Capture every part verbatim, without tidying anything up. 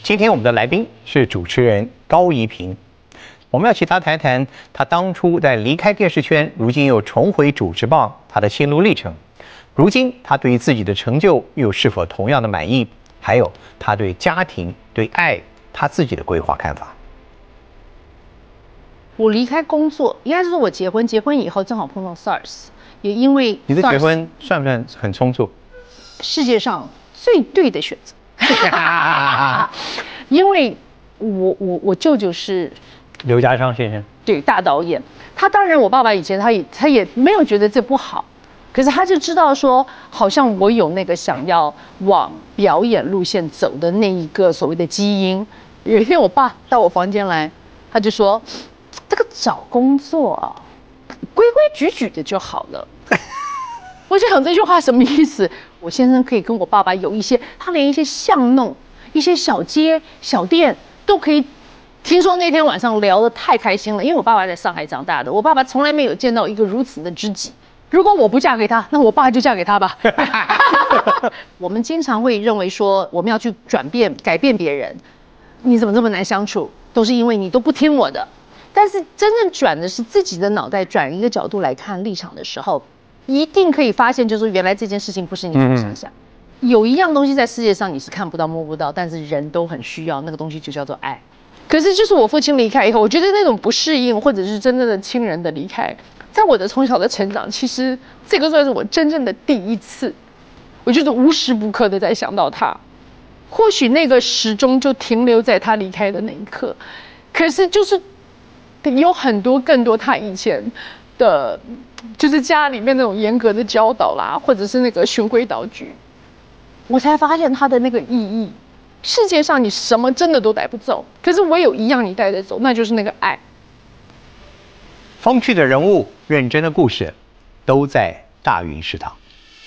今天我们的来宾是主持人高怡萍，我们要请她谈谈她当初在离开电视圈，如今又重回主持棒，她的心路历程。如今她对于自己的成就又是否同样的满意？还有她对家庭、对爱，她自己的规划看法。 我离开工作，应该是说我结婚，结婚以后正好碰到 SARS， 也因为 SARS, 你的结婚算不算很匆促？ 世界上最对的选择。因为我我我舅舅是刘家昌先生， 对，大导演。他当然，我爸爸以前他也他也没有觉得这不好，可是他就知道说，好像我有那个想要往表演路线走的那一个所谓的基因。有一天，我爸到我房间来，他就说：“这个找工作啊，规规矩矩的就好了。”我就想这句话什么意思？我先生可以跟我爸爸有一些，他连一些巷弄、一些小街、小店都可以。听说那天晚上聊得太开心了，因为我爸爸在上海长大的，我爸爸从来没有见到一个如此的知己。如果我不嫁给他，那我爸就嫁给他吧。我们经常会认为说，我们要去转变、改变别人，你怎么这么难相处？都是因为你都不听我的。但是真正转的是自己的脑袋，转一个角度来看立场的时候。一定可以发现，就是原来这件事情不是你所想象。嗯、有一样东西在世界上你是看不到、摸不到，但是人都很需要，那个东西就叫做爱。可是就是我父亲离开以后，我觉得那种不适应，或者是真正的亲人的离开，在我的从小的成长，其实这个算是我真正的第一次，我就是无时不刻的在想到他。或许那个时钟就停留在他离开的那一刻，可是就是有很多更多他以前的。就是家里面那种严格的教导啦，或者是那个循规蹈矩，我才发现它的那个意义。世界上你什么真的都带不走，可是唯有一样你带得走，那就是那个爱。 风趣的人物，认真的故事，都在大云食堂。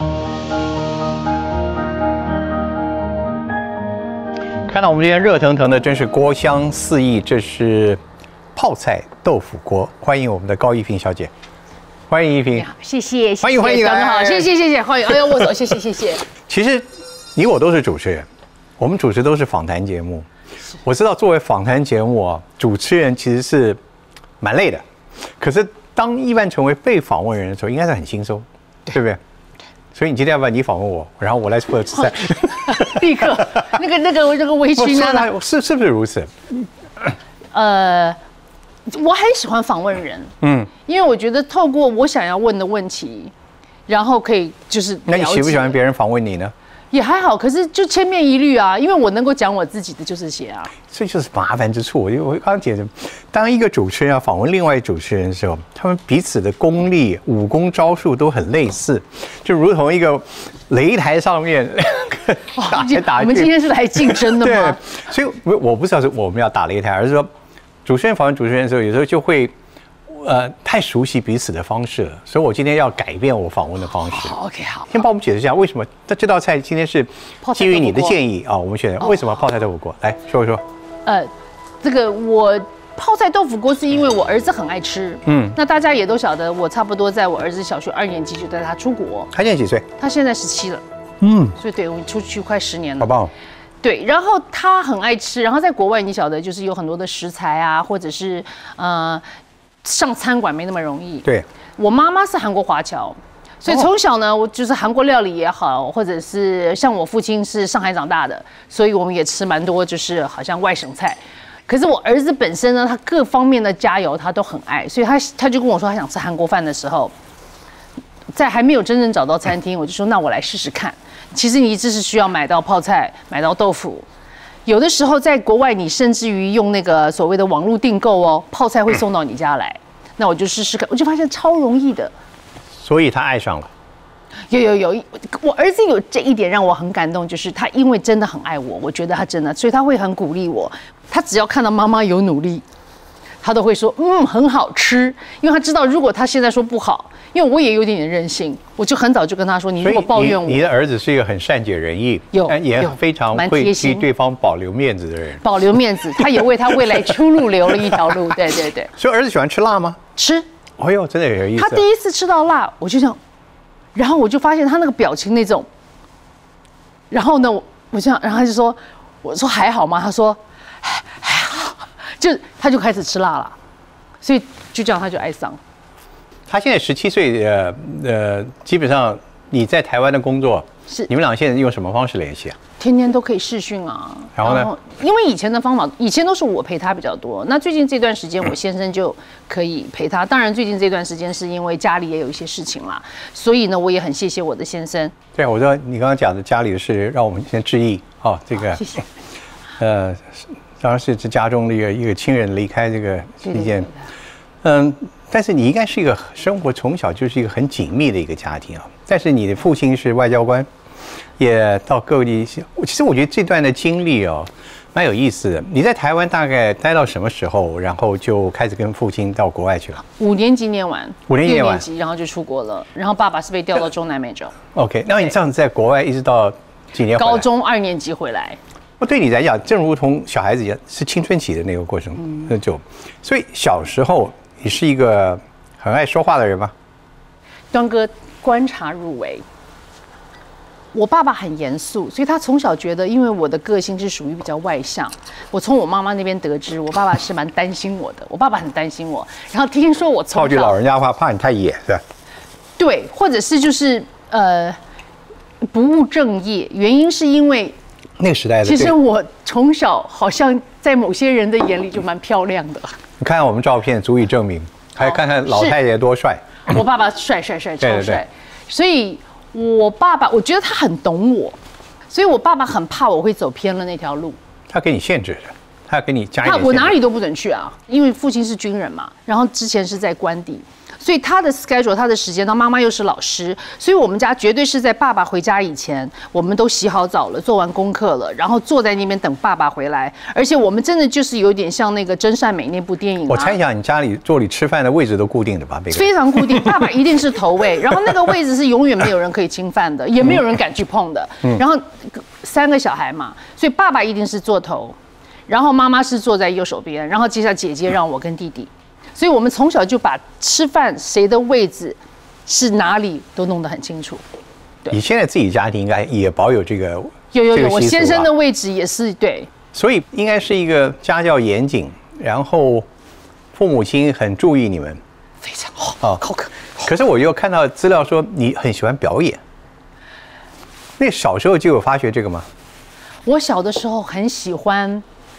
看到我们今天热腾腾的，真是锅香四溢，这是泡菜豆腐锅。欢迎我们的高怡萍小姐。欢迎怡萍， 谢谢， 欢迎欢迎， 刚刚好，谢谢谢谢，欢迎，哎呦握手，谢谢谢谢。 其实你我都是主持人，我们主持都是访谈节目。我知道作为访谈节目啊，主持人其实是蛮累的，可是当一般成为被访问人的时候，应该是很轻松，对不对？所以你今天要不然你访问我，然后我来负责吃菜， 立刻那个那个那个微醺啊， 是是不是如此？ 呃。我很喜欢访问人，嗯，因为我觉得透过我想要问的问题，然后可以就是那你喜不喜欢别人访问你呢？ 也还好，可是就千篇一律啊，因为我能够讲我自己的就是写啊， 这就是麻烦之处。我我刚刚解释，当一个主持人要访问另外一个主持人的时候，他们彼此的功力、武功招数都很类似，就如同一个擂台上面打来打去。 我们今天是来竞争的吗？ 对，所以我我不知道是我们要打擂台，而是说。主持人访问主持人的时候，有时候就会，呃，太熟悉彼此的方式了，所以我今天要改变我访问的方式。 好 ，OK， 好。 先帮我们解释一下为什么这这道菜今天是基于你的建议啊，我们选为什么泡菜豆腐锅？来说一说。呃， 这个我泡菜豆腐锅是因为我儿子很爱吃，嗯，那大家也都晓得，我差不多在我儿子小学二年级就带他出国。 他现在几岁？ 他现在十七了，嗯，所以对我出去快十年了， 好棒。 对，然后他很爱吃，然后在国外你晓得，就是有很多的食材啊，或者是呃上餐馆没那么容易。 对， 我妈妈是韩国华侨，所以从小呢，我就是韩国料理也好，或者是像我父亲是上海长大的，所以我们也吃蛮多，就是好像外省菜。可是我儿子本身呢，他各方面的佳肴他都很爱，所以他他就跟我说他想吃韩国饭的时候，在还没有真正找到餐厅，我就说那我来试试看。其实你只是需要买到泡菜，买到豆腐，有的时候在国外，你甚至于用那个所谓的网络订购哦，泡菜会送到你家来。那我就试试看，我就发现超容易的。 所以他爱上了。 有有有，我儿子有这一点让我很感动，就是他因为真的很爱我，我觉得他真的，所以他会很鼓励我。他只要看到妈妈有努力，他都会说嗯很好吃，因为他知道如果他现在说不好。因为我也有点点任性，我就很早就跟他说，你如果抱怨我， 你的儿子是一个很善解人意， 有也非常会替对方保留面子的人， 保留面子，他也为他未来出路留了一条路，对对对。 所以儿子喜欢吃辣吗？ 吃。 哎呦，真的有意思。 他第一次吃到辣，我就这样，然后我就发现他那个表情那种，然后呢，我这样，然后他就说， 我说还好吗？他说还还好，就他就开始吃辣了，所以就这样他就爱上。 他现在十七岁，呃呃，基本上你在台湾的工作， 是你们俩现在用什么方式联系啊？ 天天都可以视讯啊。 然后呢？ 因为以前的方法，以前都是我陪他比较多。那最近这段时间，我先生就可以陪他。当然，最近这段时间是因为家里也有一些事情啦，所以呢，我也很谢谢我的先生。 对，我知道你刚刚讲的家里的事，让我们先致意。哦，这个， 谢谢。 呃，当然是这家中的一个一个亲人离开这个一件，嗯。但是你应该是一个生活从小就是一个很紧密的一个家庭啊。但是你的父亲是外交官，也到各地。其实我觉得这段的经历哦，蛮有意思的。你在台湾大概待到什么时候，然后就开始跟父亲到国外去了？ 五年级念完， 五年级念完， 六年级然后就出国了。然后爸爸是被调到中南美洲。 OK， 那你这样子在国外一直到几年？ 高中二年级回来。 我对你来讲，正如同小孩子一样，是青春期的那个过程，那就，所以小时候。你是一个很爱说话的人吗？ 端哥观察入微。我爸爸很严肃，所以他从小觉得，因为我的个性是属于比较外向，我从我妈妈那边得知，我爸爸是蛮担心我的。我爸爸很担心我，然后听说我从小， 套句老人家话，怕你太野，是吧？ 对，或者是就是呃不务正业，原因是因为那个时代的。 其实我从小好像在某些人的眼里就蛮漂亮的。 你看看我们照片，足以证明。还看看老太爷多帅。 我爸爸帅帅帅，超帅。所以我爸爸，我觉得他很懂我，所以我爸爸很怕我会走偏了那条路。 他给你限制的，他要给你加一点限制。 我哪里都不准去啊，因为父亲是军人嘛，然后之前是在官邸。所以他的 schedule， 他的时间，他妈妈又是老师，所以我们家绝对是在爸爸回家以前，我们都洗好澡了，做完功课了，然后坐在那边等爸爸回来。而且我们真的就是有点像那个真善美那部电影、啊。 我猜想你家里桌里吃饭的位置都固定的吧？ 非常固定，爸爸一定是头位，然后那个位置是永远没有人可以侵犯的，也没有人敢去碰的。嗯、然后三个小孩嘛，所以爸爸一定是坐头，然后妈妈是坐在右手边，然后接下来姐姐让我跟弟弟。所以我们从小就把吃饭谁的位置是哪里都弄得很清楚。 你现在自己家庭应该也保有这个有有有，我先生的位置也是对。 所以应该是一个家教严谨，然后父母亲很注意你们， 非常好。好可。 可是我又看到资料说你很喜欢表演，那小时候就有发觉这个吗？ 我小的时候很喜欢。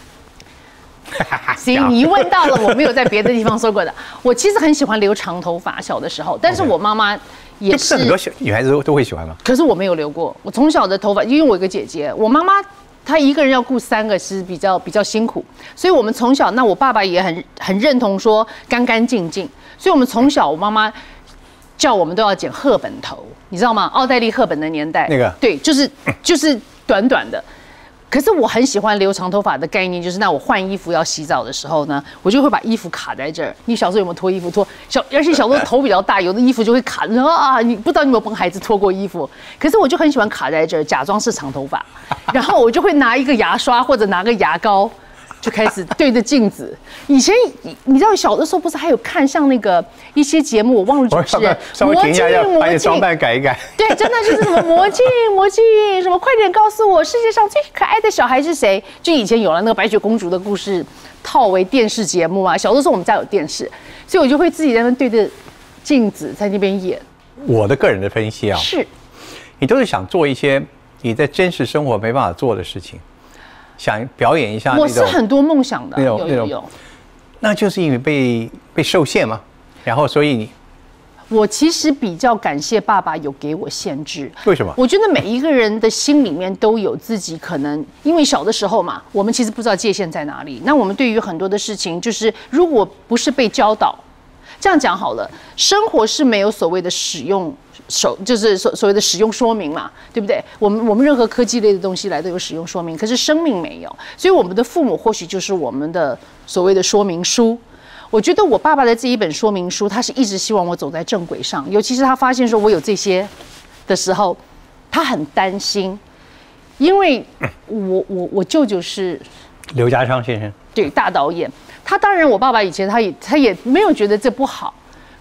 行，你一问到了，我没有在别的地方说过的。我其实很喜欢留长头发，小的时候，但是我妈妈也是。 很多小女孩子都都会喜欢吗？ 可是我没有留过。我从小的头发，因为我有个姐姐，我妈妈她一个人要顾三个，是比较比较辛苦，所以我们从小，那我爸爸也很很认同说干干净净，所以我们从小，我妈妈叫我们都要剪赫本头，你知道吗？奥黛丽·赫本的年代， 那个对，就是就是短短的。可是我很喜欢留长头发的概念，就是那我换衣服要洗澡的时候呢，我就会把衣服卡在这儿。你小时候有没有脱衣服脱？小而且小时候头比较大，有的衣服就会卡啊！你不知道你有没有帮孩子脱过衣服？可是我就很喜欢卡在这儿，假装是长头发，然后我就会拿一个牙刷或者拿个牙膏，就开始对着镜子。以前你知道小的时候不是还有看像那个一些节目，我忘了主持人， 魔镜魔镜，装扮改一改。 对，真的就是什么魔镜魔镜，什么快点告诉我世界上最可爱的小孩是谁？就以前有了那个白雪公主的故事套为电视节目啊。小的时候我们家有电视，所以我就会自己在那对着镜子在那边演。 我的个人的分析啊， 是， 你都是想做一些你在真实生活没办法做的事情。想表演一下， 我是很多梦想的， 那种那种，那就是因为被被受限嘛，然后所以你， 我其实比较感谢爸爸有给我限制。 为什么？ 我觉得每一个人的心里面都有自己可能，因为小的时候嘛，我们其实不知道界限在哪里。那我们对于很多的事情，就是如果不是被教导，这样讲好了，生活是没有所谓的使用。手就是所所谓的使用说明嘛，对不对？我们我们任何科技类的东西来都有使用说明，可是生命没有，所以我们的父母或许就是我们的所谓的说明书。我觉得我爸爸的这一本说明书，他是一直希望我走在正轨上，尤其是他发现说我有这些的时候，他很担心，因为我我我舅舅是刘家昌先生， 对，大导演，他当然我爸爸以前他也他也没有觉得这不好。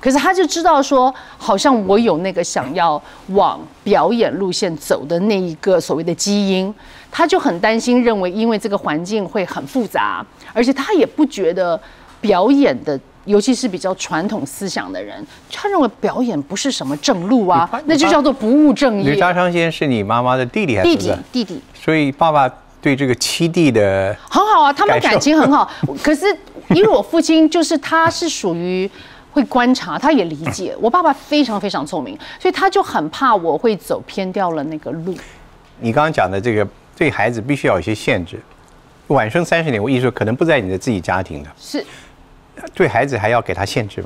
可是他就知道说，好像我有那个想要往表演路线走的那一个所谓的基因，他就很担心，认为因为这个环境会很复杂，而且他也不觉得表演的，尤其是比较传统思想的人，他认为表演不是什么正路啊，那就叫做不务正业。 吕家昌先生是你妈妈的弟弟还是弟弟？弟弟。 所以爸爸对这个七弟的很好啊，他们感情很好。可是因为我父亲就是他是属于。会观察，他也理解。我爸爸非常非常聪明，所以他就很怕我会走偏掉了那个路。 你刚刚讲的这个，对孩子必须要有一些限制。晚生三十年，我意思说可能不在你的自己家庭的， 是对孩子还要给他限制吗？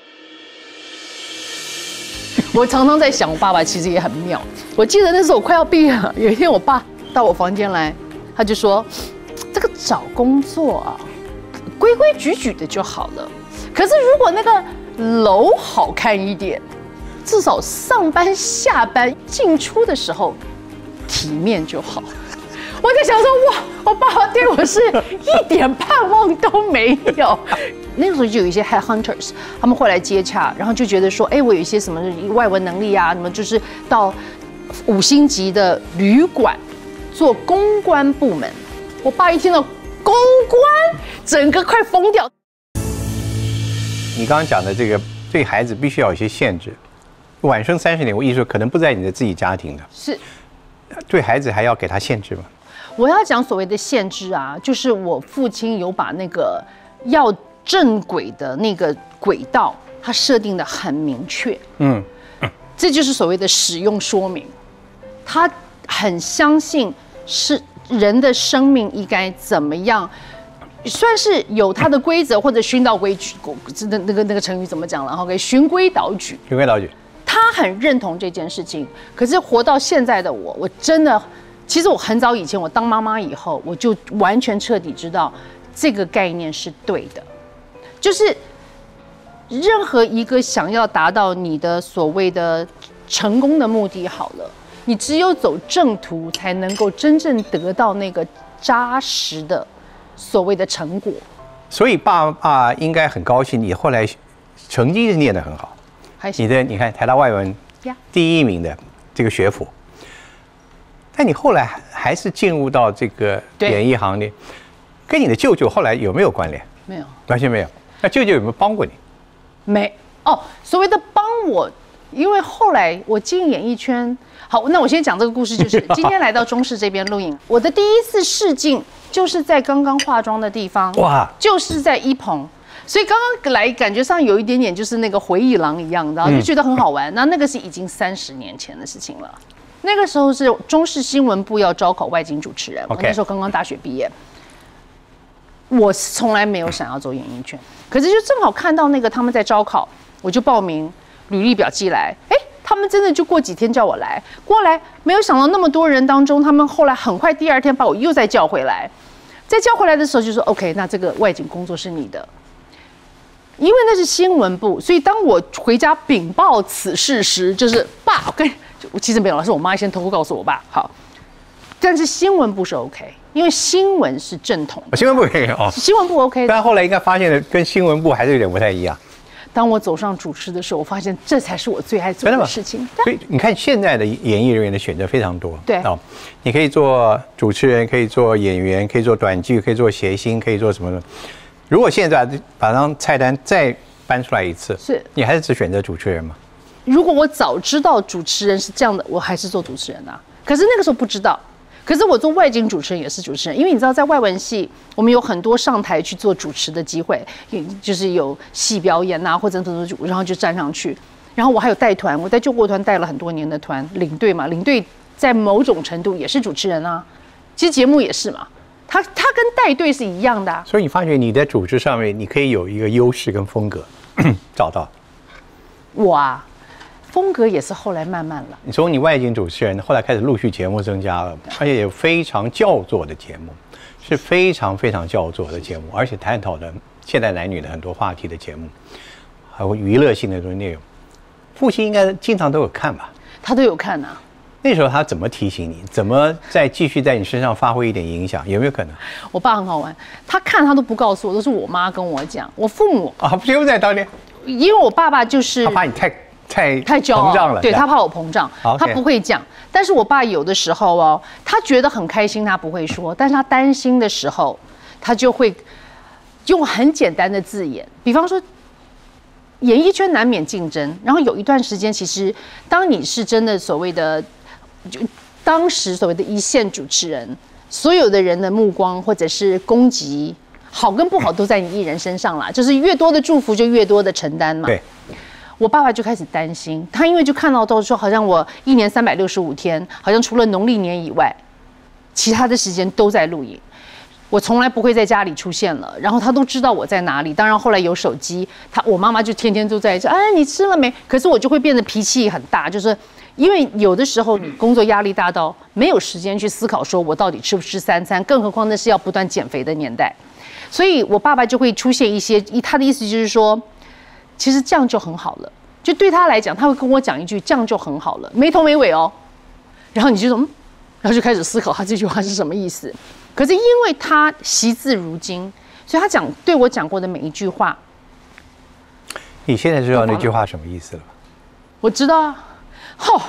我常常在想，我爸爸其实也很妙。我记得那时候我快要毕业了，有一天我爸到我房间来，他就说：“这个找工作啊，规规矩矩的就好了。”可是如果那个楼好看一点，至少上班下班进出的时候体面就好。我在想说，哇，我爸爸对我是一点盼望都没有。那个时候就有一些 headhunters， 他们会来接洽，然后就觉得说，哎，我有一些什么外文能力啊，什么就是到五星级的旅馆做公关部门。我爸一听到公关，整个快疯掉。 你刚刚讲的这个，对孩子必须要有一些限制。晚生三十年，我意思说可能不在你的自己家庭的， 是对孩子还要给他限制吗？ 我要讲所谓的限制啊，就是我父亲有把那个要正轨的那个轨道，他设定的很明确。嗯，这就是所谓的使用说明。他很相信是人的生命应该怎么样。算是有它的规则或者循道规矩，那那个那个成语怎么讲了？然后给循规蹈矩。 循规蹈矩。 他很认同这件事情，可是活到现在的我，我真的，其实我很早以前我当妈妈以后，我就完全彻底知道这个概念是对的，就是任何一个想要达到你的所谓的成功的目的，好了，你只有走正途，才能够真正得到那个扎实的。所谓的成果， 所以爸爸应该很高兴，你后来成绩是念得很好，你的你看台大外文第一名的这个学府，但你后来还是进入到这个演艺行列，跟你的舅舅后来有没有关联？ 没有， 完全没有。那舅舅有没有帮过你？ 没哦，所谓的帮我，因为后来我进演艺圈，好，那我先讲这个故事，就是今天来到中视这边录影，我的第一次试镜。就是在刚刚化妆的地方，哇，就是在一棚，所以刚刚来感觉上有一点点就是那个回忆廊一样，然后就觉得很好玩。那那个是已经三十年前的事情了，那个时候是中视新闻部要招考外景主持人，我那时候刚刚大学毕业，我是从来没有想要走演艺圈，可是就正好看到那个他们在招考，我就报名，履历表寄来，哎。他们真的就过几天叫我来，过来没有想到那么多人当中，他们后来很快第二天把我又再叫回来，再叫回来的时候就说 OK， 那这个外景工作是你的，因为那是新闻部，所以当我回家禀报此事时，就是爸，我跟我其实没有，是我妈先偷偷告诉我爸，好，但是新闻部是 OK， 因为新闻是正统， 新闻部可以哦， 新闻部 OK， 但后来应该发现了跟新闻部还是有点不太一样。 当我走上主持的时候，我发现这才是我最爱做的事情。 所以你看，现在的演艺人员的选择非常多。 对哦，你可以做主持人，可以做演员，可以做短剧，可以做谐星，可以做什么的。如果现在把张菜单再搬出来一次， 是你还是只选择主持人吗？ 如果我早知道主持人是这样的，我还是做主持人啊。可是那个时候不知道。可是我做外景主持人也是主持人，因为你知道，在外文系，我们有很多上台去做主持的机会，就是有戏表演啊，或者怎么，然后就站上去。然后我还有带团，我在救国团带了很多年的团，领队嘛，领队在某种程度也是主持人啊。其实节目也是嘛，他他跟带队是一样的啊。 所以你发觉你在主持上面，你可以有一个优势跟风格找到。 我啊。风格也是后来慢慢了。 你从你外景主持人，后来开始陆续节目增加了，而且有非常叫座的节目，是非常非常叫座的节目，而且探讨的现代男女的很多话题的节目，还有娱乐性的东西内容。父亲应该经常都有看吧？ 他都有看啊。 那时候他怎么提醒你？怎么再继续在你身上发挥一点影响？有没有可能？ 我爸很好玩，他看他都不告诉我，都是我妈跟我讲。我父母啊，不就在当年。 因为我爸爸就是他怕你太太太骄傲膨胀了， 对他怕我膨胀， Okay 他不会讲。但是我爸有的时候哦，他觉得很开心，他不会说，但是他担心的时候，他就会用很简单的字眼，比方说。演艺圈难免竞争，然后有一段时间，其实当你是真的所谓的，就当时所谓的一线主持人，所有的人的目光或者是攻击，好跟不好都在你一人身上啦。就是越多的祝福就越多的承担嘛。 对， 我爸爸就开始担心，他因为就看到都说，好像我一年三百六十五天，好像除了农历年以外，其他的时间都在录影。我从来不会在家里出现了，然后他都知道我在哪里。当然后来有手机，他我妈妈就天天都在说，哎，你吃了没？可是我就会变得脾气很大，就是因为有的时候你工作压力大到没有时间去思考，说我到底吃不吃三餐，更何况那是要不断减肥的年代，所以我爸爸就会出现一些，他的意思就是说，其实这样就很好了，就对他来讲，他会跟我讲一句，这样就很好了，没头没尾哦，然后你就说，嗯，然后就开始思考他这句话是什么意思。可是因为他惜字如金，所以他讲对我讲过的每一句话， 你现在知道那句话什么意思了吧？ 我知道啊，吼，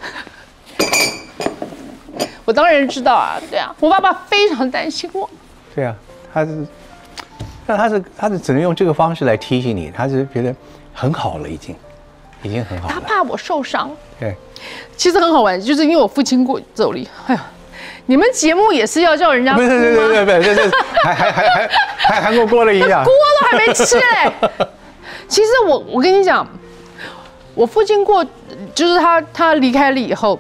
我当然知道啊，对啊，我爸爸非常担心我。 对啊，他是，那他是他是只能用这个方式来提醒你，他是觉得很好了，已经，已经很好了。 他怕我受伤。 对， 其实很好玩，就是因为我父亲过走离，哎呀。你们节目也是要叫人家哭吗？ 不是，对对对对对，还还还还还还跟我过了一样， 锅都还没吃嘞。其实我我跟你讲，我父亲过，就是他他离开了以后，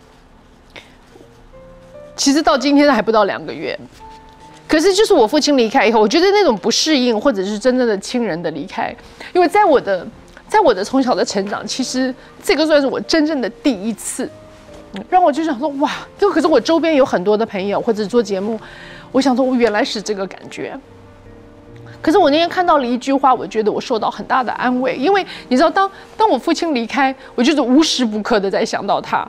其实到今天还不到两个月。可是就是我父亲离开以后，我觉得那种不适应，或者是真正的亲人的离开，因为在我的在我的从小的成长，其实这个算是我真正的第一次。让我就想说，哇，就可是我周边有很多的朋友或者做节目，我想说，我原来是这个感觉。可是我那天看到了一句话，我觉得我受到很大的安慰，因为你知道，当当我父亲离开，我就是无时不刻的在想到他。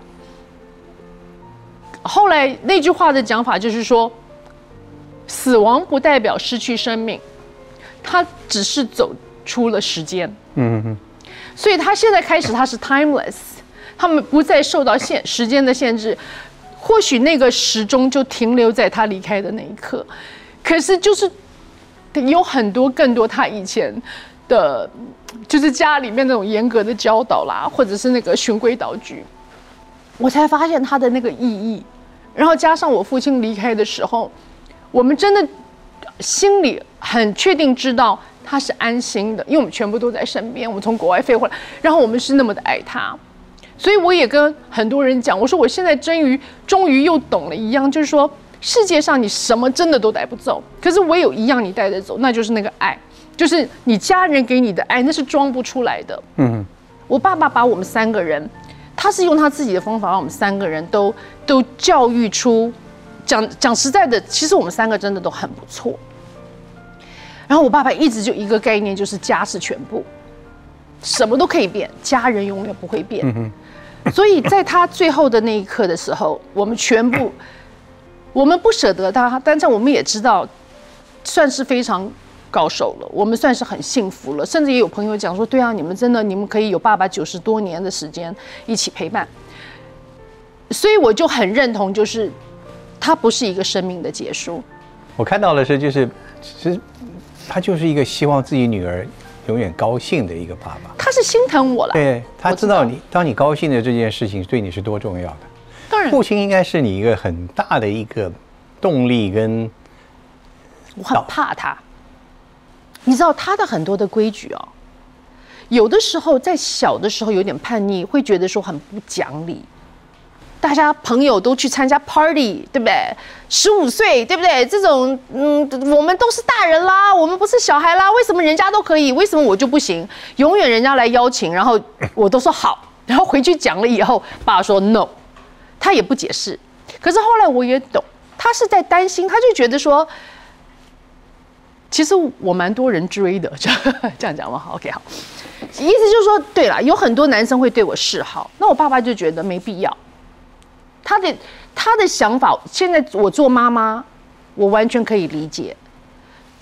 后来那句话的讲法就是说，死亡不代表失去生命，他只是走出了时间。嗯嗯。所以他现在开始，他是 timeless。他们不再受到限时间的限制，或许那个时钟就停留在他离开的那一刻，可是就是有很多更多他以前的，就是家里面那种严格的教导啦，或者是那个循规蹈矩，我才发现他的那个意义。然后加上我父亲离开的时候，我们真的心里很确定知道他是安心的，因为我们全部都在身边，我们从国外飞回来，然后我们是那么的爱他。所以我也跟很多人讲，我说我现在终于终于又懂了一样，就是说世界上你什么真的都带不走，可是唯有一样你带得走，那就是那个爱，就是你家人给你的爱，那是装不出来的。嗯，我爸爸把我们三个人，他是用他自己的方法让我们三个人都都教育出，讲讲实在的，其实我们三个真的都很不错。然后我爸爸一直就一个概念，就是家是全部，什么都可以变，家人永远不会变。嗯所以在他最后的那一刻的时候，我们全部，我们不舍得他，但是我们也知道，算是非常高手了，我们算是很幸福了。甚至也有朋友讲说，对啊，你们真的，你们可以有爸爸九十多年的时间一起陪伴。所以我就很认同，就是他不是一个生命的结束。 我看到的是，就是其实他就是一个希望自己女儿永远高兴的一个爸爸， 他是心疼我了。 对，他知道你，当你高兴的这件事情对你是多重要的。 当然， 父亲应该是你一个很大的一个动力跟。 我很怕他，你知道他的很多的规矩哦，有的时候在小的时候有点叛逆，会觉得说很不讲理。大家朋友都去参加 party， 对不对？十五岁，对不对？这种，嗯，我们都是大人啦，我们不是小孩啦，为什么人家都可以，为什么我就不行？永远人家来邀请，然后我都说好，然后回去讲了以后，爸说 no， 他也不解释。可是后来我也懂，他是在担心，他就觉得说，其实我蛮多人追的，这样讲吗？好 ，OK， 好，意思就是说，对了，有很多男生会对我示好，那我爸爸就觉得没必要。他的他的想法，现在我做妈妈，我完全可以理解。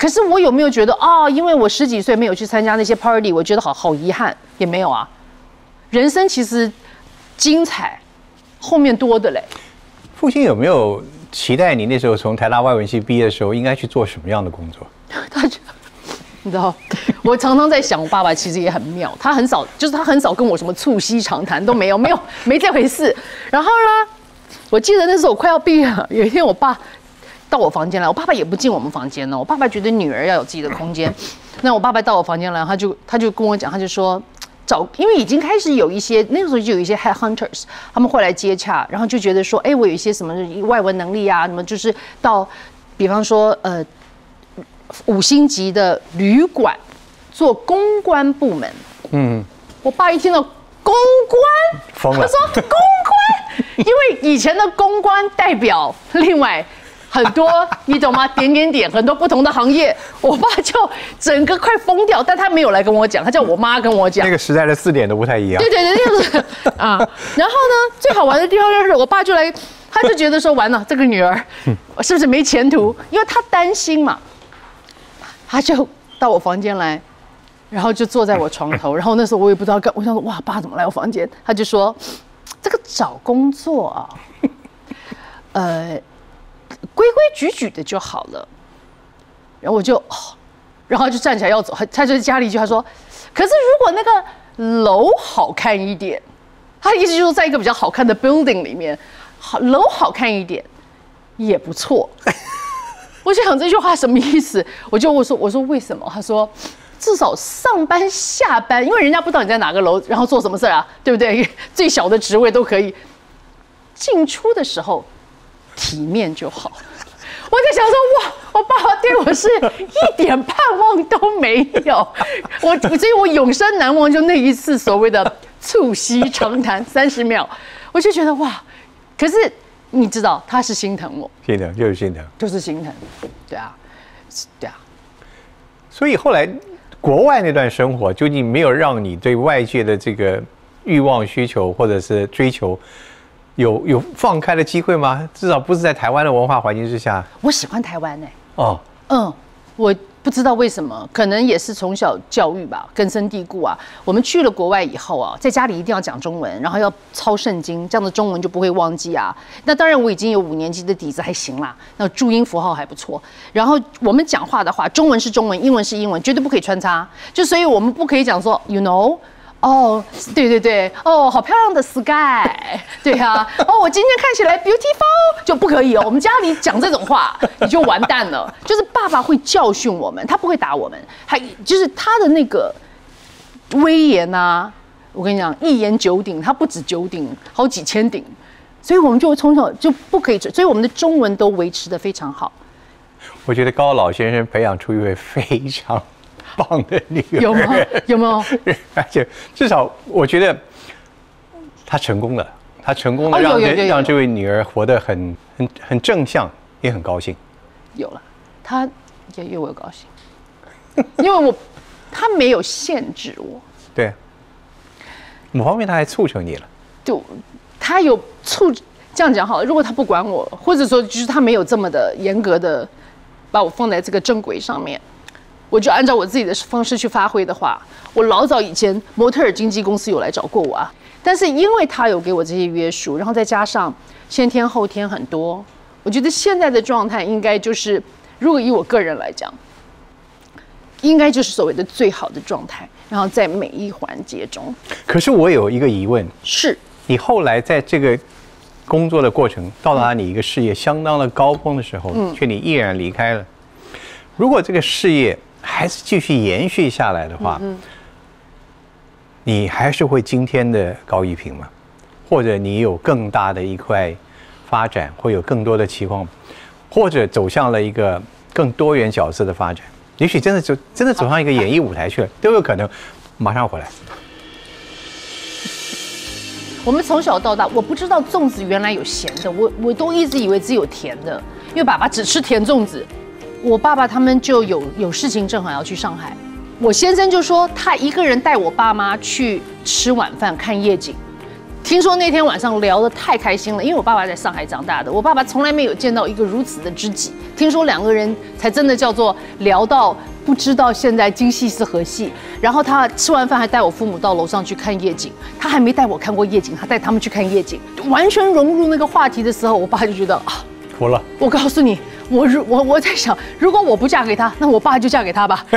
可是我有没有觉得啊、哦，因为我十几岁没有去参加那些 party， 我觉得好好遗憾，也没有啊。人生其实精彩，后面多的嘞。 父亲有没有期待你那时候从台大外文系毕业的时候应该去做什么样的工作？ 他就，你知道，我常常在想，我爸爸其实也很妙，他很少，就是他很少跟我什么促膝长谈都没有，没有，没这回事。然后呢，我记得那时候我快要毕业了，有一天我爸到我房间来，我爸爸也不进我们房间呢，我爸爸觉得女儿要有自己的空间。那我爸爸到我房间来，他就他就跟我讲，他就说。找，因为已经开始有一些那个时候就有一些 headhunters， 他们会来接洽，然后就觉得说，哎，我有一些什么外文能力啊，什么就是到，比方说呃五星级的旅馆做公关部门。嗯，我爸一听到公关， 疯了， 他说公关，因为以前的公关代表另外。很多，你懂吗？点点点，很多不同的行业，我爸就整个快疯掉，但他没有来跟我讲，他叫我妈跟我讲。 那个时代的字典都不太一样。 对对对，那个啊，然后呢，最好玩的地方就是我爸就来，他就觉得说完了，这个女儿是不是没前途？因为他担心嘛，他就到我房间来，然后就坐在我床头，然后那时候我也不知道干，我想说哇，爸怎么来我房间？他就说这个找工作啊，呃。规规矩矩的就好了，然后我就，哦、然后就站起来要走，他就加了一句，他说：“可是如果那个楼好看一点，他的意思就是在一个比较好看的 building 里面，好楼好看一点也不错。”我就想这句话什么意思？我就我说我说为什么？他说至少上班下班，因为人家不知道你在哪个楼，然后做什么事啊，对不对？最小的职位都可以，进出的时候。体面就好，我在想说，哇，我爸爸对我是一点盼望都没有，我所以，我永生难忘就那一次所谓的促膝长谈三十秒，我就觉得哇，可是你知道他是心疼我， 心疼就是心疼， 就是心疼，对啊，对啊， 所以后来国外那段生活究竟没有让你对外界的这个欲望需求或者是追求。有有放开的机会吗？至少不是在台湾的文化环境之下。 我喜欢台湾呢、欸。 哦， 嗯，我不知道为什么，可能也是从小教育吧，根深蒂固啊。我们去了国外以后啊，在家里一定要讲中文，然后要抄圣经，这样的中文就不会忘记啊。那当然，我已经有五年级的底子，还行啦。那注音符号还不错。然后我们讲话的话，中文是中文，英文是英文，绝对不可以穿插。就所以我们不可以讲说 ，you know。哦，对对对，哦，好漂亮的 sky， 对啊，哦，我今天看起来 beautiful 就不可以哦。我们家里讲这种话，你就完蛋了。就是爸爸会教训我们，他不会打我们，还就是他的那个威严啊，我跟你讲，一言九鼎，他不止九鼎，好几千鼎，所以我们就从小就不可以，所以我们的中文都维持得非常好。 我觉得高老先生培养出一位非常。棒的女儿有吗？有没有？ 而且至少我觉得他成功了，他成功的让这、哦、让这位女儿活得很很很正向，也很高兴。 有了，他也为我高兴，因为我他没有限制我。 对，某方面他还促成你了。 就他有促这样讲好了，如果他不管我，或者说就是他没有这么的严格的把我放在这个正轨上面。我就按照我自己的方式去发挥的话，我老早以前模特儿经纪公司有来找过我啊，但是因为他有给我这些约束，然后再加上先天后天很多，我觉得现在的状态应该就是，如果以我个人来讲，应该就是所谓的最好的状态，然后在每一环节中。 可是我有一个疑问， 是你后来在这个工作的过程，到达你一个事业相当的高峰的时候，嗯、却你毅然离开了。如果这个事业还是继续延续下来的话，嗯、你还是会今天的高一平吗？或者你有更大的一块发展，会有更多的期望，或者走向了一个更多元角色的发展？也许真的就真的走上一个演艺舞台去了，都有可能。马上回来。 我们从小到大，我不知道粽子原来有咸的，我我都一直以为只有甜的，因为爸爸只吃甜粽子。我爸爸他们就有有事情，正好要去上海。我先生就说他一个人带我爸妈去吃晚饭、看夜景。 听说那天晚上聊得太开心了，因为我爸爸在上海长大的，我爸爸从来没有见到一个如此的知己。听说两个人才真的叫做聊到不知道现在京戏是何戏。然后他吃完饭还带我父母到楼上去看夜景，他还没带我看过夜景，他带他们去看夜景，完全融入那个话题的时候，我爸就觉得啊， 服了。 我告诉你，我如我我在想，如果我不嫁给他，那我爸就嫁给他吧。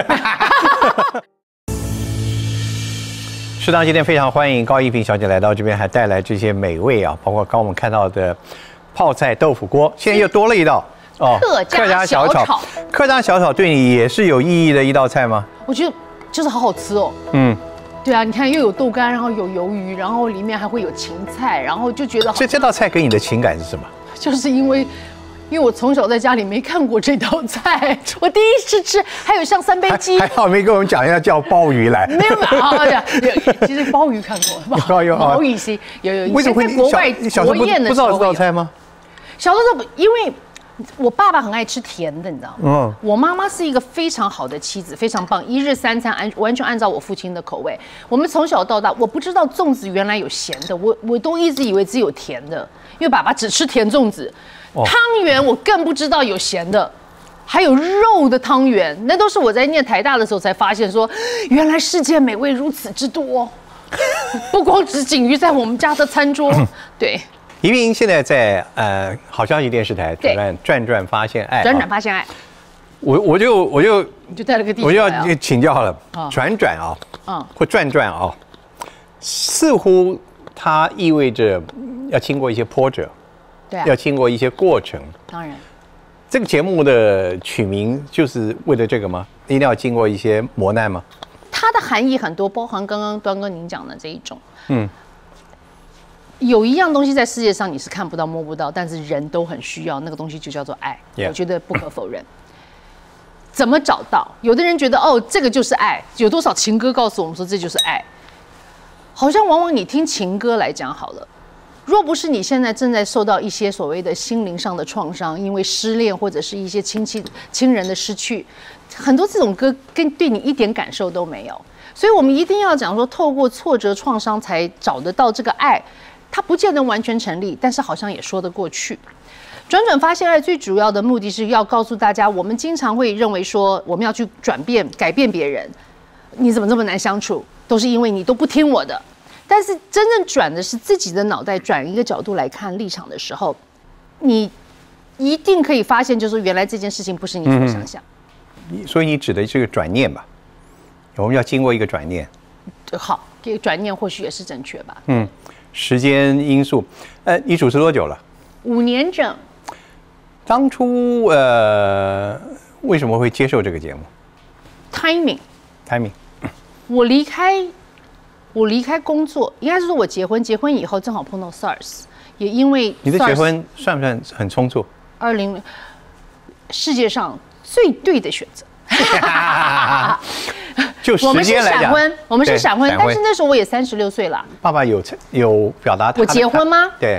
食堂今天非常欢迎高一平小姐来到这边，还带来这些美味啊，包括刚我们看到的泡菜豆腐锅，现在又多了一道哦，客家小炒。 客家小炒对你也是有意义的一道菜吗？ 我觉得就是好好吃哦。嗯，对啊，你看又有豆干，然后有鱿鱼，然后里面还会有芹菜，然后就觉得。 所以这道菜给你的情感是什么？ 就是因为。因为我从小在家里没看过这道菜，我第一次吃，还有像三杯鸡， 还好没跟我们讲要叫鲍鱼来。 没有没有，哎呀，其实鲍鱼看过， 有有鲍鱼是有有。 为什么会在国外国宴的时候不知道这道菜吗？ 小的时候，因为我爸爸很爱吃甜的，你知道吗？嗯。我妈妈是一个非常好的妻子，非常棒，一日三餐按完全按照我父亲的口味。我们从小到大，我不知道粽子原来有咸的，我我都一直以为只有甜的，因为爸爸只吃甜粽子。汤圆我更不知道有咸的，还有肉的汤圆，那都是我在念台大的时候才发现说，原来世界美味如此之多，不光只仅于在我们家的餐桌。对， 宜萍现在在呃好消息电视台转转转转发现爱， 转转发现爱， 我我就我就你就带了个地我就要请教了，转转啊，嗯，或转转啊，似乎它意味着要经过一些波折。 对啊、 要经过一些过程， 当然， 这个节目的取名就是为了这个吗？一定要经过一些磨难吗？ 它的含义很多，包含刚刚端哥您讲的这一种。嗯，有一样东西在世界上你是看不到、摸不到，但是人都很需要，那个东西就叫做爱。Yeah. 我觉得不可否认。怎么找到？有的人觉得哦，这个就是爱，有多少情歌告诉我们说这就是爱？好像往往你听情歌来讲好了。若不是你现在正在受到一些所谓的心灵上的创伤，因为失恋或者是一些亲戚亲人的失去，很多这种歌跟对你一点感受都没有，所以我们一定要讲说，透过挫折创伤才找得到这个爱，它不见得完全成立，但是好像也说得过去。转转发现爱最主要的目的是要告诉大家，我们经常会认为说我们要去转变改变别人，你怎么这么难相处，都是因为你都不听我的。但是真正转的是自己的脑袋，转一个角度来看立场的时候，你一定可以发现，就是原来这件事情不是你所想象。 嗯、所以你指的是个转念吧？我们要经过一个转念。 好，这个转念或许也是正确吧。 嗯，时间因素，呃，你主持多久了？ 五年整。 当初呃，为什么会接受这个节目 ？Timing。 Timing。 我离开。我离开工作，应该是说我结婚，结婚以后正好碰到 SARS， 也因为 SARS, 你的结婚算不算很匆促？ 二零，世界上最对的选择。 就时间来讲， 我们是闪婚，我们是闪婚，但是那时候我也三十六岁了。 爸爸有有表达我结婚吗？ 对。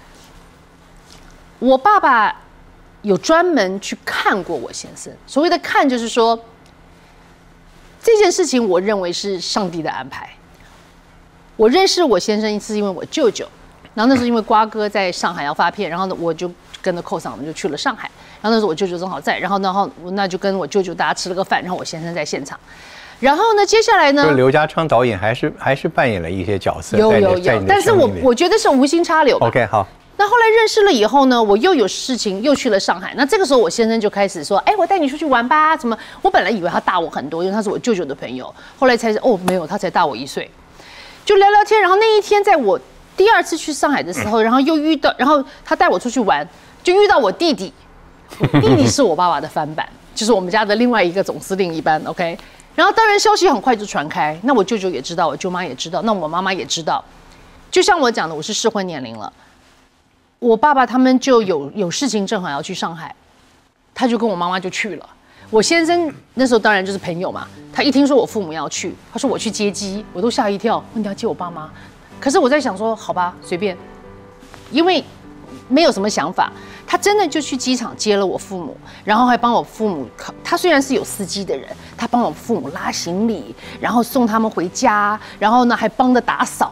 我爸爸有专门去看过我先生，所谓的看就是说，这件事情我认为是上帝的安排。我认识我先生是因为我舅舅，然后那时候因为瓜哥在上海要发片，然后呢我就跟着寇嫂我们就去了上海，然后那时候我舅舅正好在，然后然后那就跟我舅舅大家吃了个饭，然后我先生在现场，然后呢接下来呢， 刘家昌导演还是还是扮演了一些角色， 有有有，但是我我觉得是无心插柳。 OK 好。 那后来认识了以后呢，我又有事情又去了上海，那这个时候我先生就开始说，哎，我带你出去玩吧，怎么？我本来以为他大我很多，因为他是我舅舅的朋友，后来才是哦没有，他才大我一岁。就聊聊天，然后那一天在我第二次去上海的时候，然后又遇到，然后他带我出去玩，就遇到我弟弟，我弟弟是我爸爸的翻版，就是我们家的另外一个总司令一般 ，OK。然后当然消息很快就传开，那我舅舅也知道，我舅妈也知道，那我妈妈也知道。就像我讲的，我是适婚年龄了，我爸爸他们就有有事情正好要去上海，他就跟我妈妈就去了。我先生那时候当然就是朋友嘛，他一听说我父母要去，他说我去接机，我都吓一跳，你要接我爸妈？可是我在想说，好吧，随便，因为没有什么想法。他真的就去机场接了我父母，然后还帮我父母，他虽然是有司机的人，他帮我父母拉行李，然后送他们回家，然后呢还帮着打扫。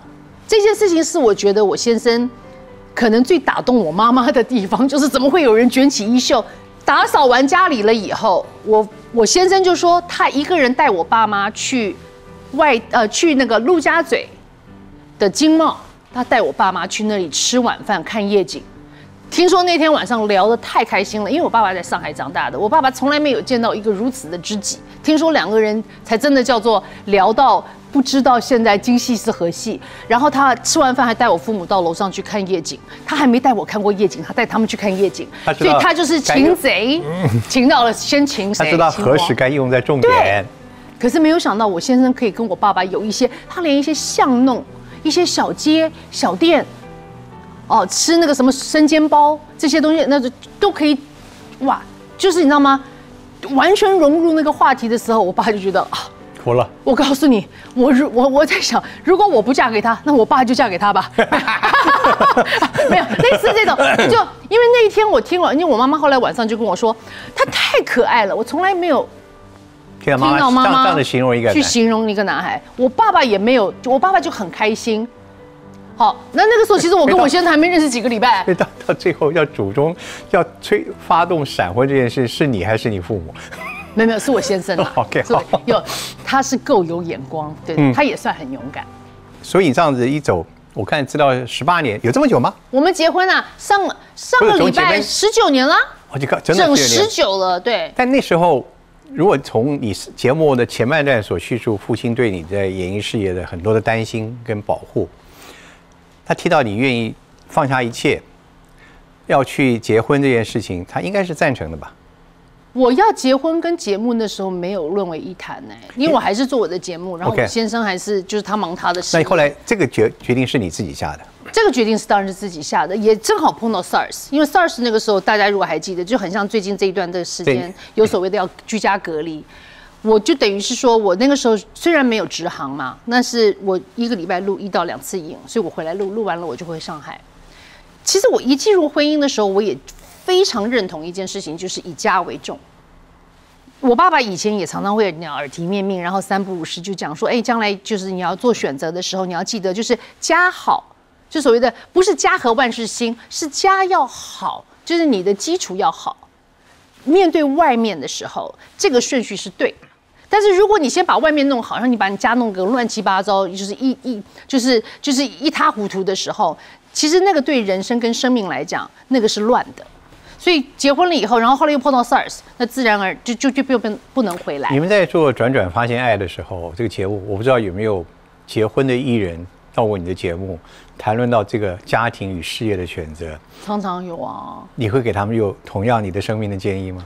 这件事情是我觉得我先生可能最打动我妈妈的地方，就是怎么会有人卷起衣袖？打扫完家里了以后，我我先生就说他一个人带我爸妈去外呃去那个陆家嘴的经贸，他带我爸妈去那里吃晚饭看夜景。听说那天晚上聊得太开心了，因为我爸爸在上海长大的，我爸爸从来没有见到一个如此的知己。听说两个人才真的叫做聊到不知道现在京戏是何戏。然后他吃完饭还带我父母到楼上去看夜景，他还没带我看过夜景，他带他们去看夜景，所以他就是擒贼，擒到了先擒谁？ 他知道何时该用在重点。 可是没有想到我先生可以跟我爸爸有一些，他连一些巷弄、一些小街小店。哦，吃那个什么生煎包这些东西，那就都可以，哇，就是你知道吗？完全融入那个话题的时候，我爸就觉得啊， 服了。 我告诉你，我如我我在想，如果我不嫁给他，那我爸就嫁给他吧。没有类似这种，就因为那一天我听了，因为我妈妈后来晚上就跟我说，他太可爱了，我从来没有听到妈妈这样的形容一个去形容一个男孩，我爸爸也没有，我爸爸就很开心。好，那那个时候其实我跟我先生还没认识几个礼拜。 到到最后要主动要催发动闪婚这件事，是你还是你父母？ 没有没有，是我先生啊。 OK， 好， 有他是够有眼光，对，嗯、他也算很勇敢。 所以这样子一走，我看知道十八年，有这么久吗？ 我们结婚啊，上上个礼拜十九年了， 我就真的整十九了，对。 但那时候，如果从你节目的前半段所叙述，父亲对你在演艺事业的很多的担心跟保护。他提到你愿意放下一切，要去结婚这件事情，他应该是赞成的吧？ 我要结婚跟节目那时候没有论为一谈呢，因为我还是做我的节目，然后我先生还是就是他忙他的事。 那后来这个决决定是你自己下的？ 这个决定是当然是自己下的，也正好碰到 SARS， 因为 SARS 那个时候大家如果还记得，就很像最近这一段的时间有所谓的要居家隔离。我就等于是说，我那个时候虽然没有直航嘛，但是我一个礼拜录一到两次影，所以我回来录，录完了我就回上海。其实我一进入婚姻的时候，我也非常认同一件事情，就是以家为重。我爸爸以前也常常会讲耳提面命，然后三不五时就讲说，哎，将来就是你要做选择的时候，你要记得就是家好，就所谓的不是家和万事兴，是家要好，就是你的基础要好。面对外面的时候，这个顺序是对的。但是如果你先把外面弄好，然后你把你家弄个乱七八糟，就是一一就是就是一塌糊涂的时候，其实那个对人生跟生命来讲，那个是乱的。所以结婚了以后，然后后来又碰到 SARS， 那自然而就就就不不能回来。 你们在做《转转发现爱》的时候，这个节目我不知道有没有结婚的艺人到过你的节目，谈论到这个家庭与事业的选择。 常常有啊。 你会给他们有同样你的生命的建议吗？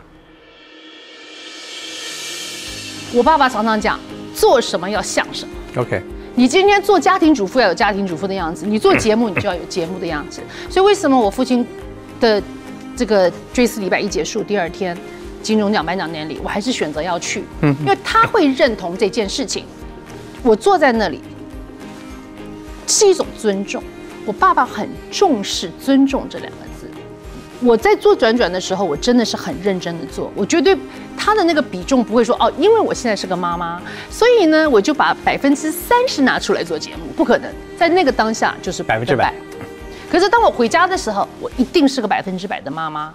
我爸爸常常讲，做什么要像什么。 OK， 你今天做家庭主妇要有家庭主妇的样子，你做节目你就要有节目的样子。所以为什么我父亲的这个追思礼拜一结束，第二天金钟奖颁奖典礼，我还是选择要去，因为他会认同这件事情。我坐在那里是一种尊重，我爸爸很重视尊重这两个字。我在做转转的时候，我真的是很认真的做，我绝对他的那个比重不会说哦，因为我现在是个妈妈，所以呢我就把百分之三十拿出来做节目，不可能，在那个当下就是百分之百。可是当我回家的时候，我一定是个百分之百的妈妈。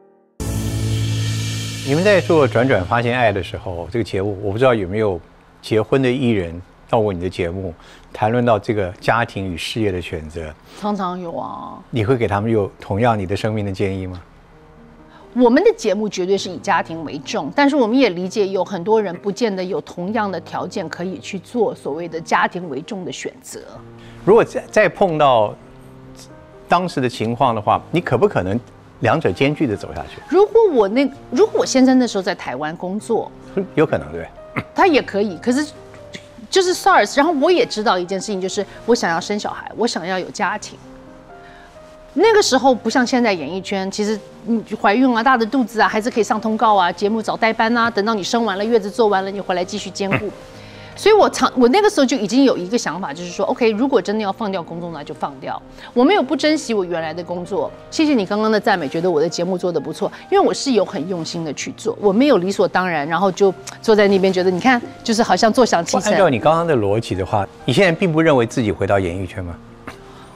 你们在做《转转发现爱》的时候，这个节目我不知道有没有结婚的艺人到过你的节目，谈论到这个家庭与事业的选择。 常常有啊。你会给他们有同样你的生命的建议吗？ 我们的节目绝对是以家庭为重，但是我们也理解有很多人不见得有同样的条件可以去做所谓的家庭为重的选择。 如果再再碰到当时的情况的话，你可不可能两者兼具的走下去？ 如果我那如果我先生那时候在台湾工作， 有可能对， 他也可以。可是就是 SARS， 然后我也知道一件事情，就是我想要生小孩，我想要有家庭。那个时候不像现在演艺圈，其实你怀孕啊、大的肚子啊，还是可以上通告啊、节目找代班啊，等到你生完了、月子做完了，你回来继续兼顾。所以我常我那个时候就已经有一个想法，就是说 ，OK， 如果真的要放掉工作，那就放掉。我没有不珍惜我原来的工作。谢谢你刚刚的赞美，觉得我的节目做得不错，因为我是有很用心的去做，我没有理所当然，然后就坐在那边觉得，你看，就是好像坐享其成。 按照你刚刚的逻辑的话，你现在并不认为自己回到演艺圈吗？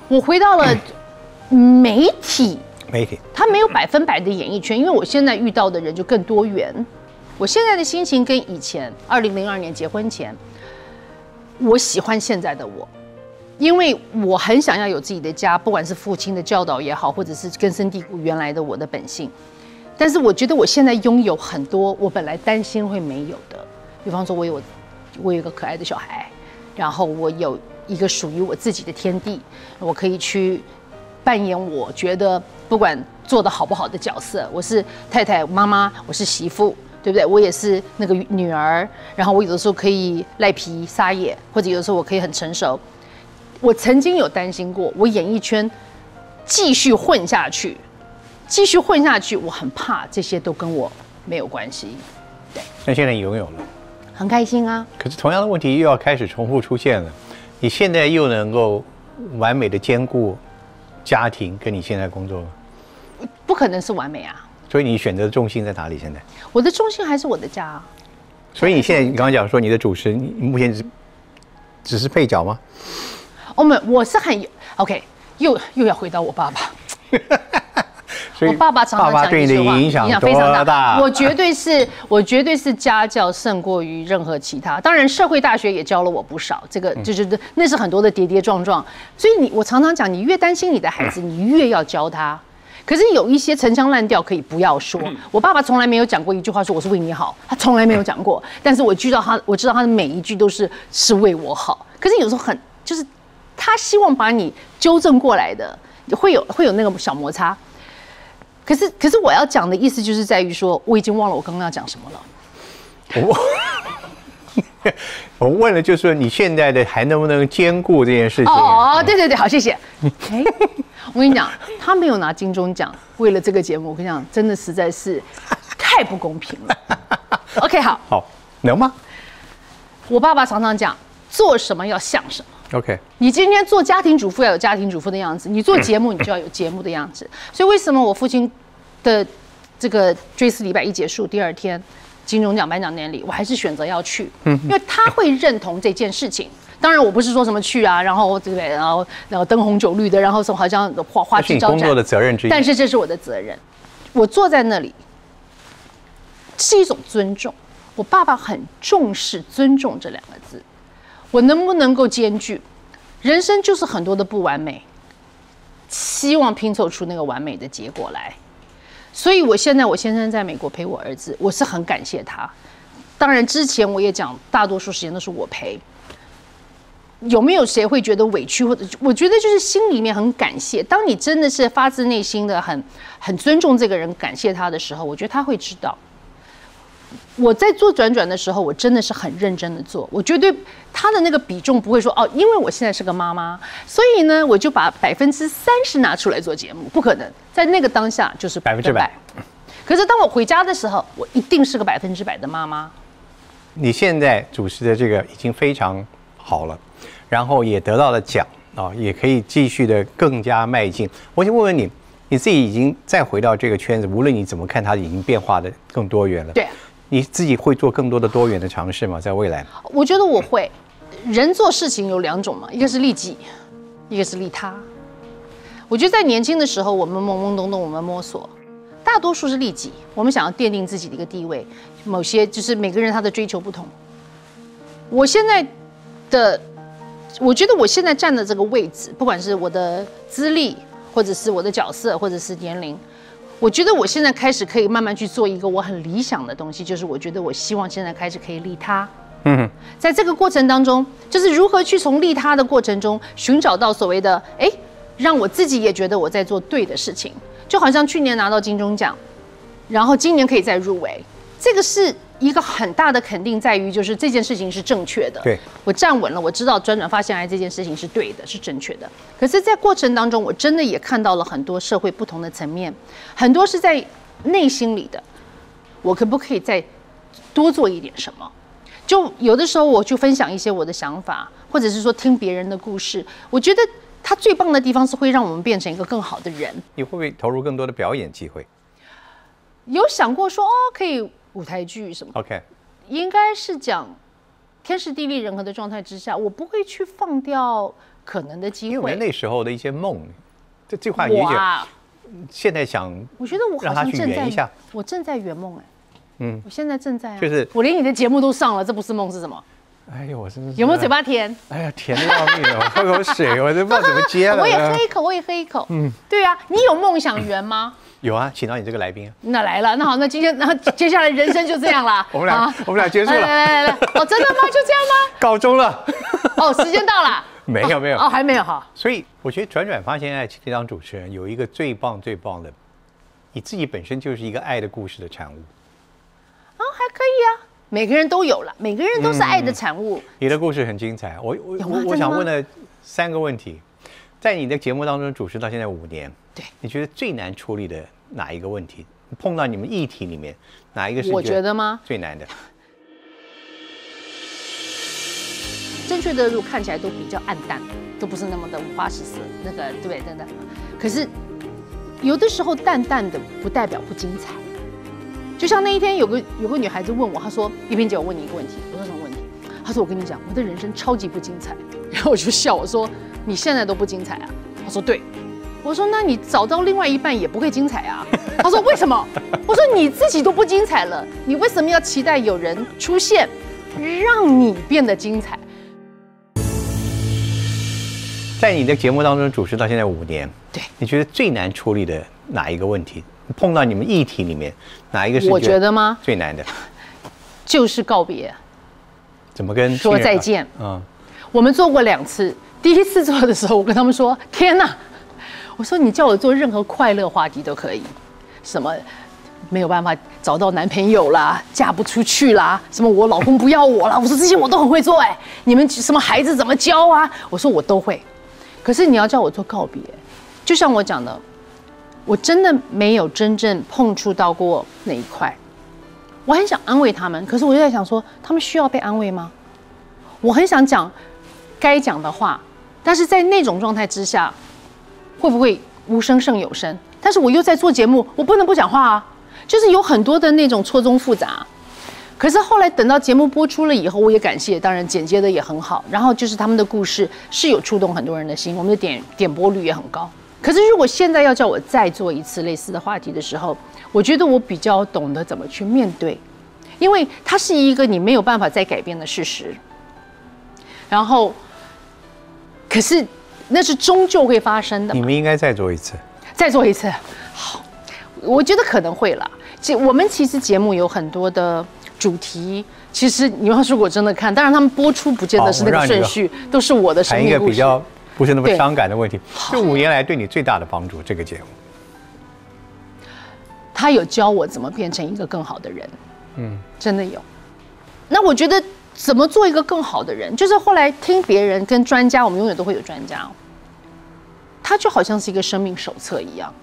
我回到了媒体， 媒体， 它没有百分百的演艺圈，因为我现在遇到的人就更多元。我现在的心情跟以前二零零二年结婚前，我喜欢现在的我，因为我很想要有自己的家，不管是父亲的教导也好，或者是根深蒂固原来的我的本性。但是我觉得我现在拥有很多我本来担心会没有的，比方说我有我有一个可爱的小孩，然后我有一个属于我自己的天地，我可以去扮演我觉得不管做得好不好的角色，我是太太、妈妈，我是媳妇，对不对？我也是那个女儿，然后我有的时候可以赖皮撒野，或者有的时候我可以很成熟。我曾经有担心过，我演艺圈继续混下去。继续混下去，我很怕这些都跟我没有关系。对， 那现在你拥有了， 很开心啊。 可是同样的问题又要开始重复出现了。你现在又能够完美的兼顾家庭跟你现在工作吗？ 不可能是完美啊。 所以你选择的重心在哪里？现在我的重心还是我的家。 所以你现在你刚刚讲说你的主持，你目前只只是配角吗？ 哦，没，我是很 OK， 又又要回到我爸爸。我爸爸常常讲一句话， 影响非常大。 我绝对是，我绝对是家教胜过于任何其他。当然，社会大学也教了我不少，这个就是那是很多的跌跌撞撞。所以你，我常常讲，你越担心你的孩子，你越要教他。可是有一些陈腔滥调可以不要说。我爸爸从来没有讲过一句话说我是为你好，他从来没有讲过。但是我知道他，我知道他的每一句都是是为我好。可是有时候很就是他希望把你纠正过来的，会有会有那个小摩擦。可是，可是我要讲的意思就是在于说，我已经忘了我刚刚要讲什么了。 我我问了，就是说你现在的还能不能兼顾这件事情？ 哦哦，对对对，好，谢谢。哎，我跟你讲，他没有拿金钟奖，为了这个节目，我跟你讲，真的实在是太不公平了。OK， 好， 好，能吗？ 我爸爸常常讲，做什么要像什么。 OK， 你今天做家庭主妇要有家庭主妇的样子，你做节目你就要有节目的样子。所以为什么我父亲的这个追思礼拜一结束，第二天金钟奖颁奖典礼，我还是选择要去，因为他会认同这件事情。当然，我不是说什么去啊，然后对不对？然后然后灯红酒绿的，然后说好像花花枝招展。 这是你工作的责任之一。 但是这是我的责任，我坐在那里是一种尊重。我爸爸很重视尊重这两个字。我能不能够兼具？人生就是很多的不完美，希望拼凑出那个完美的结果来。所以我现在我先生在美国陪我儿子，我是很感谢他。当然之前我也讲，大多数时间都是我陪。有没有谁会觉得委屈或者？我觉得就是心里面很感谢。当你真的是发自内心的很很尊重这个人，感谢他的时候，我觉得他会知道。我在做转转的时候，我真的是很认真的做，我绝对他的那个比重不会说哦，因为我现在是个妈妈，所以呢，我就把百分之三十拿出来做节目，不可能，在那个当下就是百分之百。 可是当我回家的时候，我一定是个百分之百的妈妈。 你现在主持的这个已经非常好了，然后也得到了奖啊，也可以继续的更加迈进。我想问问你，你自己已经再回到这个圈子，无论你怎么看，它已经变化的更多元了。 对。 你自己会做更多的多元的尝试吗？在未来， 我觉得我会。人做事情有两种嘛，一个是利己，一个是利他。我觉得在年轻的时候，我们懵懵懂懂，我们摸索，大多数是利己，我们想要奠定自己的一个地位。某些就是每个人他的追求不同。我现在的，我觉得我现在站的这个位置，不管是我的资历，或者是我的角色，或者是年龄。我觉得我现在开始可以慢慢去做一个我很理想的东西，就是我觉得我希望现在开始可以利他。嗯，在这个过程当中，就是如何去从利他的过程中寻找到所谓的哎，让我自己也觉得我在做对的事情。就好像去年拿到金钟奖，然后今年可以再入围，这个是一个很大的肯定，在于就是这件事情是正确的。 对， 我站稳了，我知道转转发现癌这件事情是对的，是正确的。可是，在过程当中，我真的也看到了很多社会不同的层面，很多是在内心里的。我可不可以再多做一点什么？就有的时候，我就分享一些我的想法，或者是说听别人的故事。我觉得它最棒的地方是会让我们变成一个更好的人。 你会不会投入更多的表演机会？ 有想过说哦，可以。舞台剧什么 ？OK， 应该是讲天时地利人和的状态之下，我不会去放掉可能的机会。 因为我们那时候的一些梦，这这话有点，现在想， 我觉得我好像正在，我正在圆梦哎，嗯，我现在正在啊， 就是我连你的节目都上了，这不是梦是什么？ 哎呦，我真的有没有嘴巴甜？ 哎呀，甜的要命了！我喝口水，我都不知道怎么接了。 我也喝一口，我也喝一口。嗯，对啊，你有梦想圆吗？ 有啊，请到你这个来宾。 那来了，那好，那今天，然后接下来人生就这样啦。 我们俩，我们俩结束了。 来来来来，哦，真的吗？就这样吗？ 告终了。 哦，时间到了。 没有没有哦，还没有哈。 所以我觉得转转发现爱这当主持人有一个最棒最棒的，你自己本身就是一个爱的故事的产物。 哦，还可以啊。每个人都有了，每个人都是爱的产物。 嗯、你的故事很精彩，我我我我想问的三个问题，在你的节目当中主持到现在五年， 对， 你觉得最难处理的哪一个问题？碰到你们议题里面哪一个是我觉得吗？ 最难的？ 正确的路看起来都比较暗淡，都不是那么的五花十色，那个对不对？真的。可是有的时候淡淡的不代表不精彩。就像那一天有个有个女孩子问我，她说：“一萍姐，我问你一个问题。”我说：“什么问题？”她说：“我跟你讲，我的人生超级不精彩。”然后我就笑，我说：“你现在都不精彩啊？”她说：“对。”我说：“那你找到另外一半也不会精彩啊？”她说：“为什么？”我说：“你自己都不精彩了，你为什么要期待有人出现，让你变得精彩？” 在你的节目当中主持到现在五年， 对， 你觉得最难处理的哪一个问题？碰到你们议题里面哪一个是我觉得吗？ 最难的， 就是告别。 怎么跟说再见？ 嗯， 我们做过两次。第一次做的时候，我跟他们说：“天哪！”我说：“你叫我做任何快乐话题都可以，什么没有办法找到男朋友啦，嫁不出去啦，什么我老公不要我啦。”我说这些我都很会做哎、欸。你们什么孩子怎么教啊？我说我都会。可是你要叫我做告别，就像我讲的。我真的没有真正碰触到过那一块，我很想安慰他们，可是我就在想说，他们需要被安慰吗？我很想讲该讲的话，但是在那种状态之下，会不会无声胜有声？但是我又在做节目，我不能不讲话啊，就是有很多的那种错综复杂。可是后来等到节目播出了以后，我也感谢，当然剪接的也很好，然后就是他们的故事是有触动很多人的心，我们的点点播率也很高。可是，如果现在要叫我再做一次类似的话题的时候，我觉得我比较懂得怎么去面对，因为它是一个你没有办法再改变的事实。然后，可是那是终究会发生的。 你们应该再做一次， 再做一次。好，我觉得可能会啦。其我们其实节目有很多的主题，其实你要如果真的看，当然他们播出不见得是那个顺序，都是我的生命故事。 不是那么伤感的问题。这五年来对你最大的帮助，这个节目， 他有教我怎么变成一个更好的人，嗯，真的有。那我觉得怎么做一个更好的人，就是后来听别人跟专家，我们永远都会有专家，他就好像是一个生命手册一样，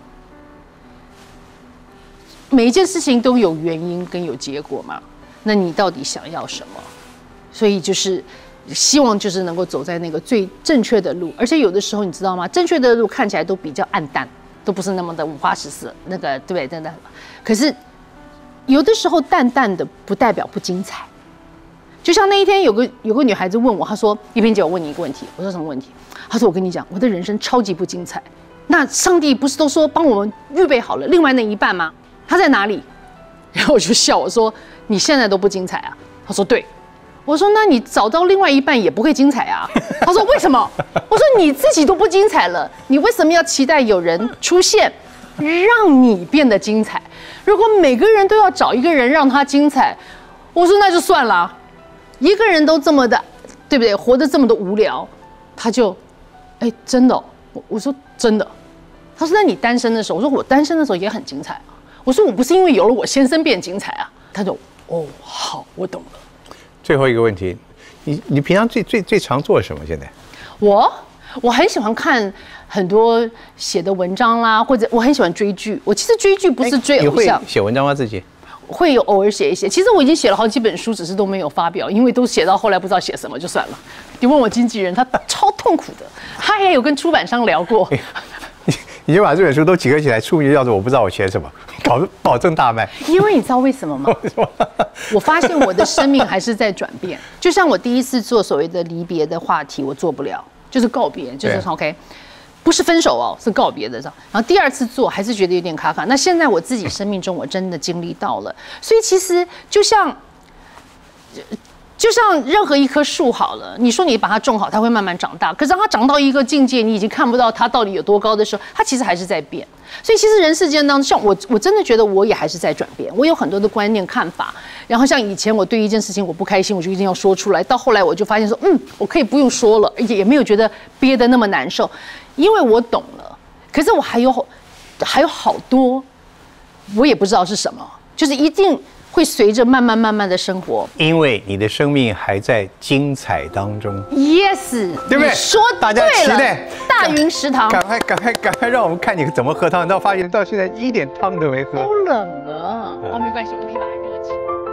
每一件事情都有原因跟有结果嘛。那你到底想要什么？所以就是。希望就是能够走在那个最正确的路，而且有的时候你知道吗？正确的路看起来都比较暗淡，都不是那么的五花十色，那个对不对？真的。可是有的时候淡淡的不代表不精彩。就像那一天有个有个女孩子问我，她说：“一萍姐，我问你一个问题。”我说：“什么问题？”她说：“我跟你讲，我的人生超级不精彩。那上帝不是都说帮我们预备好了另外那一半吗？他在哪里？”然后我就笑，我说：“你现在都不精彩啊？”她说：“对。”我说：“那你找到另外一半也不会精彩啊？”他说：“为什么？”我说：“你自己都不精彩了，你为什么要期待有人出现，让你变得精彩？如果每个人都要找一个人让他精彩，我说那就算了。一个人都这么的，对不对？活得这么的无聊，他就，哎，真的、哦，我我说真的。他说：那你单身的时候，我说我单身的时候也很精彩啊。我说我不是因为有了我先生变精彩啊。他就，哦，好，我懂了。” 最后一个问题，你你平常最最最常做什么？现在， 我我很喜欢看很多写的文章啦，或者我很喜欢追剧。我其实追剧不是追偶像， 你会写文章吗？自己会有偶尔写一写。其实我已经写了好几本书，只是都没有发表，因为都写到后来不知道写什么就算了。你问我经纪人，他超痛苦的，他也有跟出版商聊过。 你你就把这本书都集合起来，书名就叫做“我不知道我写什么”，保保证大卖。 因为你知道为什么吗？我发现我的生命还是在转变。就像我第一次做所谓的离别的话题，我做不了， 就是告别，就是 OK。不是分手哦，是告别的。然后第二次做还是觉得有点卡卡。那现在我自己生命中我真的经历到了，所以其实就像，就像任何一棵树好了，你说你把它种好，它会慢慢长大。可是当它长到一个境界，你已经看不到它到底有多高的时候，它其实还是在变。所以其实人世间当中，像我，我真的觉得我也还是在转变。我有很多的观念看法。然后像以前我对一件事情我不开心，我就一定要说出来。到后来我就发现说，嗯，我可以不用说了，也也没有觉得憋得那么难受。因为我懂了，可是我还有还有好多，我也不知道是什么，就是一定会随着慢慢慢慢的生活， 因为你的生命还在精彩当中。 Yes， 对不对？ 你说大家期待大云食堂， 赶快赶快赶快让我们看你怎么喝汤，到发现到现在一点汤都没喝， 好冷啊！啊，没关系，我可以把它热起来。